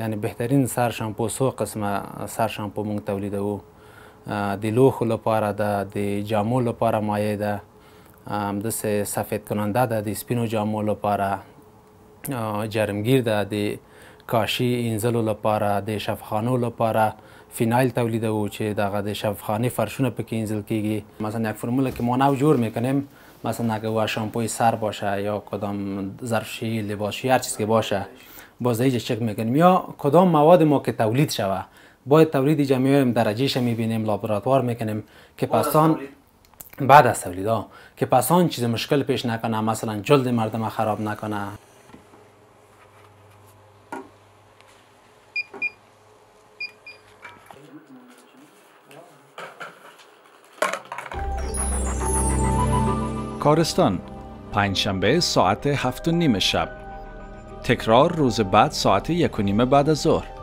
یعنی بهترین سر شامپو سو قسمه سر شامپو مونږ تولیدوو. د لوښو لپاره ده، د جامو لپاره مایع ده، همداسې سفید کننده ده د سپینو جامو لپاره، جرمگیر ده د کاشي اینځلو لپاره، د شفاخانو لپاره فینایل تولیدوو چې دغه د شفاخانه فرشونه پکې اینځل کیږي. مثلا یک فرمول که ما نو جور میکنیم، مثلا اگه شامپوی سر باشه یا کدام ظرفشویی لباسشویی هر چیز که باشه باز ایجا چک میکنیم، یا کدام مواد ما که تولید شوه باید تولید ایجا میایم درجهش میبینیم، لابراتوار میکنیم که پسان بعد از تولید که پسان چیز مشکل پیش نکنه، مثلا جلد مردم خراب نکنه. کارستان پنجشنبه ساعت 7:30 شب، تکرار روز بعد ساعت 1:30 بعد از ظهر.